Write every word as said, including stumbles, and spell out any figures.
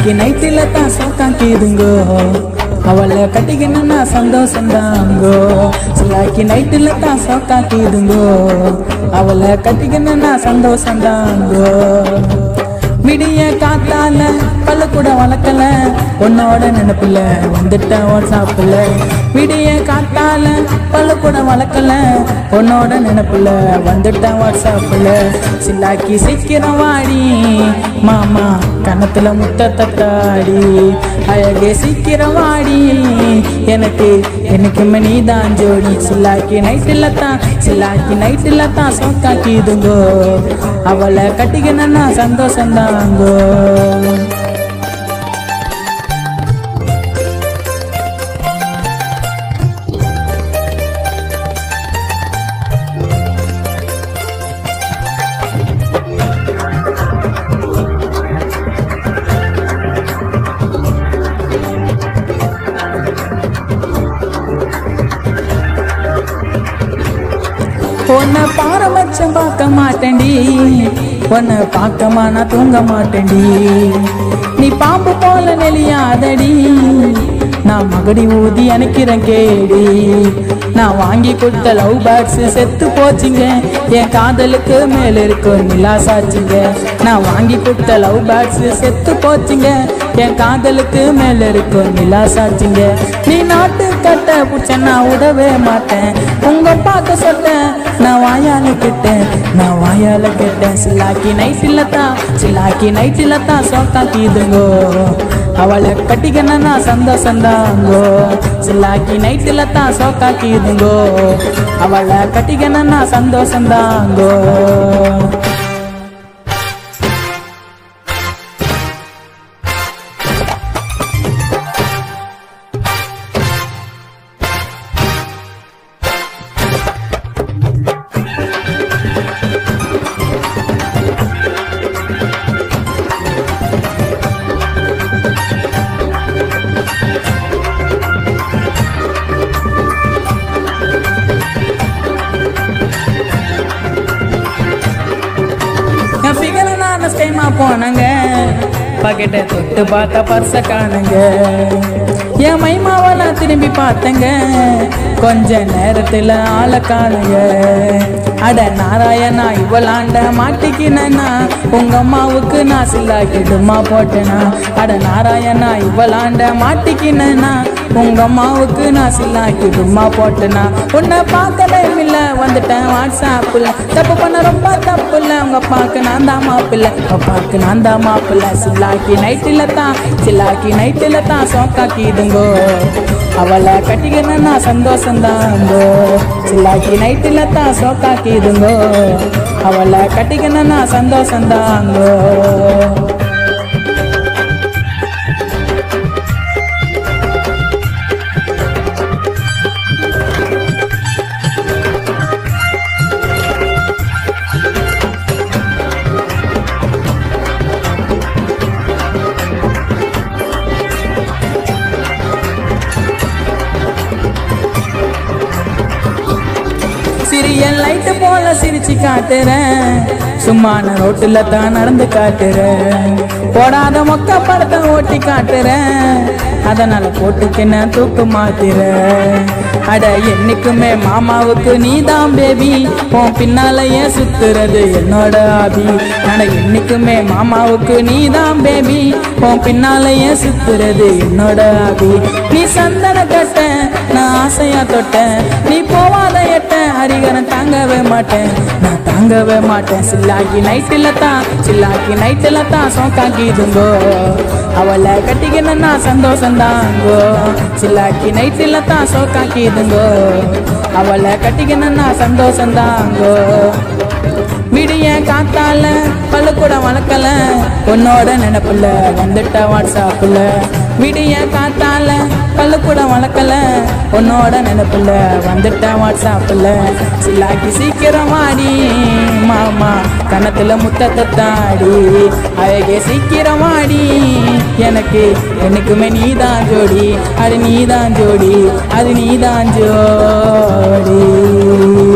சில்லாக்கி நைட்டில தான் சோக்காக்கிதுங்கோ அவளை கட்டிக்கணும்னா சந்தோஷம் தாங்கோ சில்லாக்கி நைட்டில தான் சோக்காக்கிதுங்கோ அவளை கட்டிக்கணும்னா சந்தோஷம் தாங்கோ விடிய காத்தால பல்லு கூட வளர்க்கல உன்னோட நினைப்புல வந்துட்ட வாட்ஸ்அப்ல விடிய காத்தால பல்லு கூட வளர்க்கல உன்னோட நினைப்புல வந்துட்ட வாட்ஸ்அப்ல சில்லாக்கி சீக்கிரம் வாடி மாமா கன்னத்துல முத்த தட்டாடி அழகே சீக்கிரம் வாடி எனக்கு எனக்குமே நீ தான் ஜோடி சில்லாக்கி நைட்டில் தான் சில்லாக்கி நைட்டில் தான் சோக்காக்கிதுங்கோ அவளை கட்டிக்கணும்னா சந்தோஷம் தாங்கோ உன்னை பாரபட்சம் பார்க்க மாட்டேன்டி உன்னை பார்க்கமா நான் தூங்க மாட்டேன்டி நீ பாம்பு போல நெளியாதடி நான் மகடி ஊதி அணைக்கிறேன் கேடி நான் வாங்கி கொடுத்த லவ் பேக்ஸ் செத்து போச்சுங்க என் காதலுக்கு மேல இருக்கும் நிலாசாச்சுங்க நான் வாங்கி கொடுத்த லவ் பேக்ஸ் செத்து போச்சுங்க என் காதலுக்கு மேல இருக்கும் நிலாசாச்சுங்க நீ நாட்டு கட்ட புடிச்ச நான் உடவே மாட்டேன் உங்க பார்க்க சொட்டேன் நான் வாயால கேட்டேன் நான் வாயால கேட்டேன் சில்லாக்கி நைட்டில தான் சில்லாக்கி நைட்டில தான் சோக்காக்கிதுங்கோ அவளை கட்டிக்கணும்னா சந்தோஷம் தாங்கோ சில்லாக்கி நைட்டில தான் சோக்காக்கிதுங்கோ அவளை கட்டிக்கணும்னா சந்தோஷம் தாங்கோ போனாங்க பக்கெட்டை தொட்டு பார்த்தா பர்ச காணுங்க என் மைமாவெல்லாம் திரும்பி பார்த்தங்க கொஞ்ச நேரத்துல ஆளை காணுங்க அட நாராயணா இவளாண்ட மாட்டிக்கினா உங்க அம்மாவுக்கு நான் சில்லாக்கிடுமா போட்டேனா அட நாராயணா இவளாண்ட மாட்டிக்கினா உங்க அம்மாவுக்கு நான் சில்லாக்கிடுமா போட்டேனா உன்னை பார்க்கவே இல்லை வந்துட்டேன் வாட்ஸ்அப்ல தப்பு பண்ண ரொம்ப தப்பு இல்லை உங்க அப்பாவுக்கு நான் தான் மாப்பிள்ள அப்பாவுக்கு நான் தான் மாப்பிள்ள சில்லாக்கி நைட்டில தான் சில்லாக்கி நைட்டில தான் சோக்காக்கிதுங்கோ அவளை கட்டிக்கணும்னா சந்தோஷம் தாங்கோ சில்லாக்கி நைட்டில தான் சோக்காக்கிதுங்கோ அவளை கட்டிக்கணும்னா சந்தோஷம் தாங்கோ சிறியல் லைட்டு போல சிரிச்சு காட்டுறேன் சும்மான ரோட்டுல தான் நடந்து காட்டுறேன் போடாத மொக்க படத்தை ஓட்டி காட்டுறேன் அதனால போட்டுக்கின தூக்கு மாத்துறேன் அட என்னைக்குமே மாமாவுக்கு நீதான் பேபி உன் பின்னால ஏன் சுத்துறது என்னோட ஆபி அட என்னைக்குமே மாமாவுக்கு நீதான் பேபி உன் பின்னால ஏன் சுத்துறது என்னோட ஆபி நீ சந்தன கட்ட நான் ஆசையா தொட்டேன் நீ போவாத எட்ட ஹரிகரன் தாங்கவே மாட்டேன் நான் தாங்கவே மாட்டேன் சில்லாக்கி நைட்டில தான் சில்லாக்கி நைட்டில தான் சோக்காக்கிதுங்கோ அவளை கட்டிக்கணும்னா சந்தோஷம் தாங்கோ சில்லாக்கி நைட்டில தான் சோக்காக்கிதுங்கோ அவளை கட்டிக்கணும்னா சந்தோஷம் தாங்கோ விடிய காத்தால பல்லு கூட வளர்க்கல உன்னோட நினைப்புல வந்துட்ட வாட்ஸ்அப்ல விடிய காத்தால பல்லு கூட வளர்க்கல உன்னோட நினைப்புல வந்துட்ட வாட்ஸ்அப்ல சில்லாக்கி சீக்கிரம் வாடி மாமா கணத்துல முத்தத்தை தாடி அழகே சீக்கிரம் வாடி எனக்கு எனக்குமே நீதான் ஜோடி அது நீதான் ஜோடி அது நீதான் ஜோடி